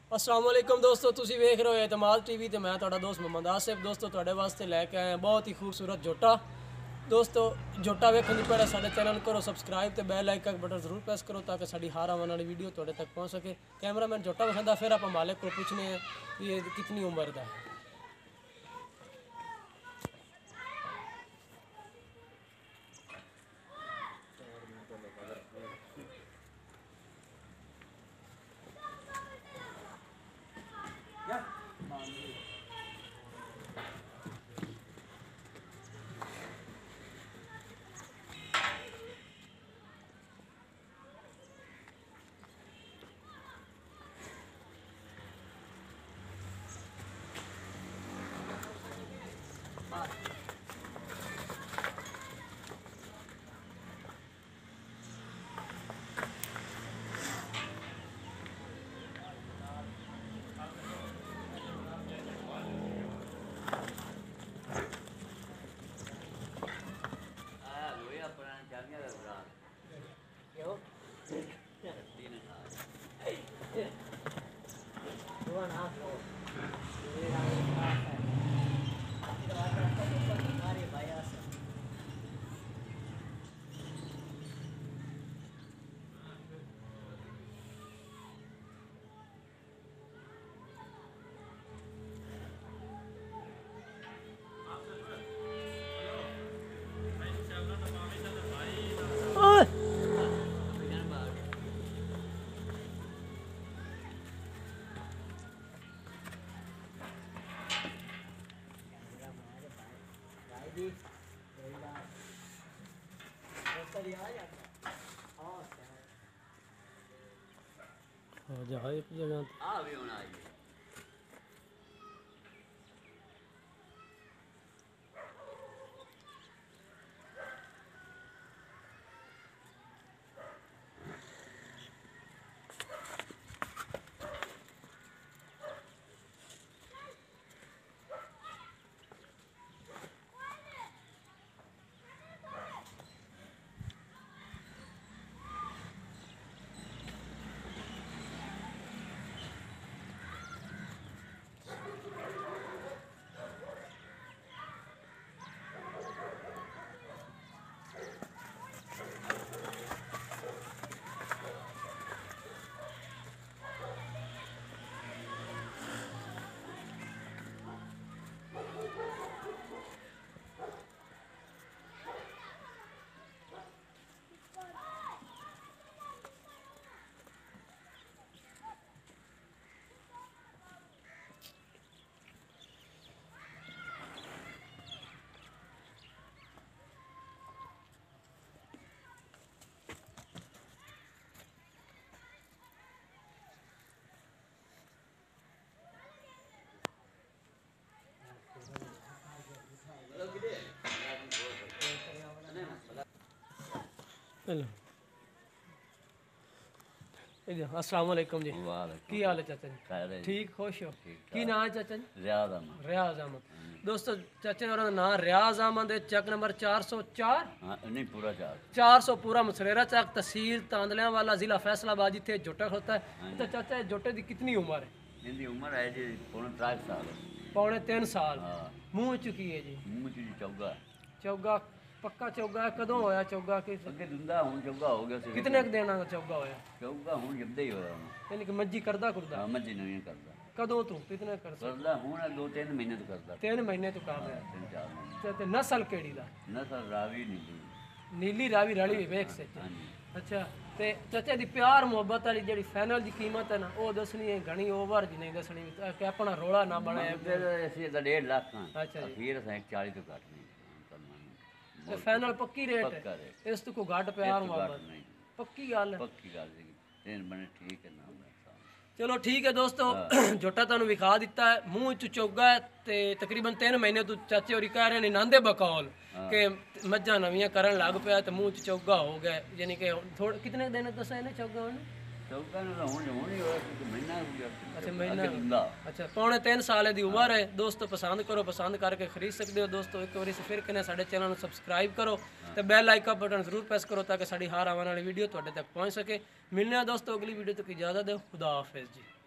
अस्सलाम वालेकुम दोस्तों, तुसी वेख रहे हो एतमाद टीवी ते मैं तुहाडा दोस्त मोहम्मद आसिफ। दोस्तों तुहाडे वास्ते लैके आए बहुत ही खूबसूरत जोटा। दोस्तों जोटा वेखण तो पहले साडे चैनल करो सब्सक्राइब ते बेल आइकन बटन जरूर प्रेस करो ताकि साडी हर आने वाली वीडियो तुहाडे तक पहुंच सके। कैमरामैन जोटा विखांदा, फिर आप मालिक को पूछने हैं कि ये कितनी उम्र का है। जहाँ एक जगह अस्सलाम वालेकुम जी। की हाल है चाचा जी? ठीक खुश हो? की नाम है चाचा जी? रियाज अहमद। दोस्तों चाचा जी का नाम रियाज अहमद है। चक नंबर 404 नहीं पूरा 400 पूरा मुसरेरा चक, तहसील तांदलियां वाला, जिला फैसलाबाद, जिथे जोटा होता है। तो चाचा जोटे की कितनी उम्र है? इनकी उम्र है जी पौने 3 साल। पौने 3 साल। मुँह चुकी है जी? मुँह च चौगा। चौगा पक्का चौगा है? कदों होया चौगा? अगे दिंदा हुण चौगा हो गया सी। कितने क देना चौगा होया? चौगा हुण जब्दे ही होया। यानी कि मज्जी करदा कुरदा? हां मज्जी नहीं करदा। कदों तू कितने करदा? हुण 2-3 महीने तो करदा। 3 महीने तो कर रहा है। 3-4 महीने। ते नस्ल केड़ी दा? नस्ल रावी नीली। नीली रावी रली हुई वेख से। अच्छा ते चाचा दी प्यार मोहब्बत वाली जेड़ी फाइनल दी कीमत है ना वो दसनी है घणी ओवर जी नहीं दसनी कि अपना रोला ना बने। ਅਸੀਂ ਤਾਂ 1.5 ਲੱਖ ਹਾਂ। अच्छा जी। ਫਿਰ ਅਸੀਂ 40 ਤੋਂ ਘੱਟ ਨਹੀਂ। ਤੇ ਫਾਈਨਲ ਪੱਕੀ ਰੇਟ ਹੈ? ਇਸ ਤੋਂ ਕੋਈ ਘੱਟ ਪਿਆਰ ਮੁਹੱਬਤ ਨਹੀਂ। ਪੱਕੀ ਗੱਲ ਹੈ? ਪੱਕੀ ਗੱਲ ਜੀ। ਤੇਨ ਬਣੇ ਠੀਕ ਹੈ ਨਾ। चलो ठीक है दोस्तों, जोटा तुहानू विखा दिता है। मुँह च चौगा है ते तकरीबन 3 महीने तो चाचे होरी कह रहे हैं नांदे बकौल कि मज्जा नवियां करन लग पिया ते मुँह च चौगा हो गया। यानी कि थोड़े कितने दिन दसा इन्हें चौगा होने? चौगा ना होने महीना हो गया। अच्छा महीना। अच्छा पौने 3 साल की उम्र है। दोस्तों पसंद करो, पसंद करके खरीद सकते हो। दोस्तों एक बार फिर कहने साडे चैनल को सबसक्राइब करो तो बैल आइकन बटन जरूर प्रेस करो ताकि साडी हर आने वाली वीडियो तुहाडे तक पहुँच सके। मिलने दोस्तों अगली वीडियो तक इजाज़त दो। खुदा हाफिज़ जी।